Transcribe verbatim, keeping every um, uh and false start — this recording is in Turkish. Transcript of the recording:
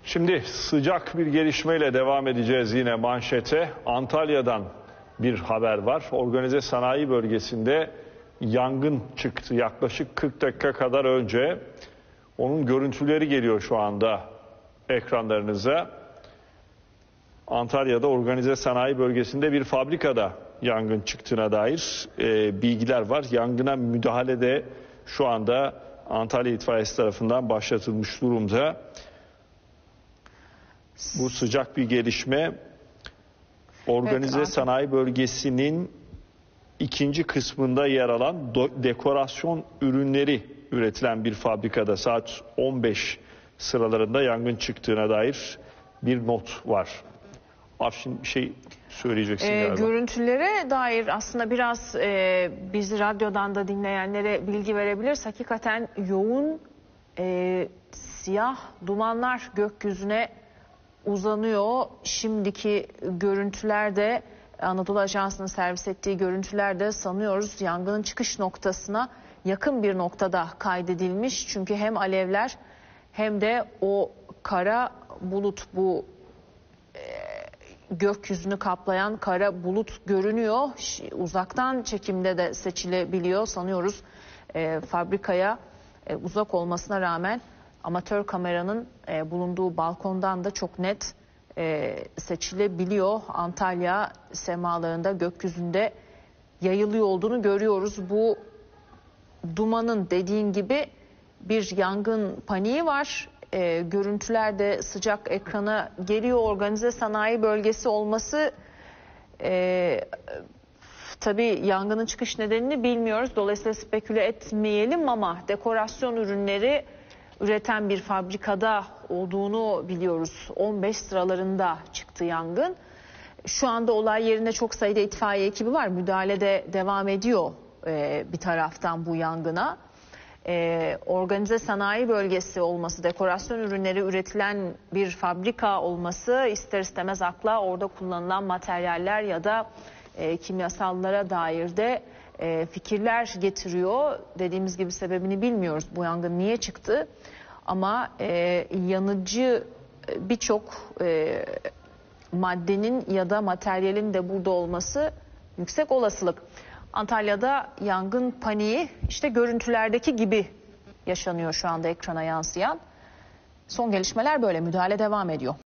Şimdi sıcak bir gelişmeyle devam edeceğiz yine manşete. Antalya'dan bir haber var. Organize sanayi bölgesinde yangın çıktı. Yaklaşık kırk dakika kadar önce. Onun görüntüleri geliyor şu anda ekranlarınıza. Antalya'da organize sanayi bölgesinde bir fabrikada yangın çıktığına dair e, bilgiler var. Yangına müdahalede şu anda Antalya İtfaiyesi tarafından başlatılmış durumda. Bu sıcak bir gelişme. Organize evet, sanayi bölgesinin ikinci kısmında yer alan dekorasyon ürünleri üretilen bir fabrikada saat on beş sıralarında yangın çıktığına dair bir not var. Afşin bir şey söyleyeceksin e, galiba. Görüntülere dair aslında biraz e, bizi radyodan da dinleyenlere bilgi verebiliriz. Hakikaten yoğun e, siyah dumanlar gökyüzüne uzanıyor. Şimdiki görüntülerde, Anadolu Ajansı'nın servis ettiği görüntülerde sanıyoruz yangının çıkış noktasına yakın bir noktada kaydedilmiş. Çünkü hem alevler hem de o kara bulut, bu e, gökyüzünü kaplayan kara bulut görünüyor. Uzaktan çekimde de seçilebiliyor. Sanıyoruz e, fabrikaya e, uzak olmasına rağmen amatör kameranın e, bulunduğu balkondan da çok net e, seçilebiliyor. Antalya semalarında, gökyüzünde yayılıyor olduğunu görüyoruz. Bu dumanın dediğin gibi bir yangın paniği var. E, görüntülerde sıcak ekrana geliyor. Organize sanayi bölgesi olması e, tabii yangının çıkış nedenini bilmiyoruz. Dolayısıyla speküle etmeyelim ama dekorasyon ürünleri üreten bir fabrikada olduğunu biliyoruz. on beş sıralarında çıktı yangın. Şu anda olay yerinde çok sayıda itfaiye ekibi var. Müdahale de devam ediyor e, bir taraftan bu yangına. E, organize sanayi bölgesi olması, dekorasyon ürünleri üretilen bir fabrika olması ister istemez akla orada kullanılan materyaller ya da e, kimyasallara dair de e, fikirler getiriyor. Dediğimiz gibi sebebini bilmiyoruz, bu yangın niye çıktı. Ama e, yanıcı birçok e, maddenin ya da materyalin de burada olması yüksek olasılık. Antalya'da yangın paniği işte görüntülerdeki gibi yaşanıyor şu anda ekrana yansıyan. Son gelişmeler böyle, müdahale devam ediyor.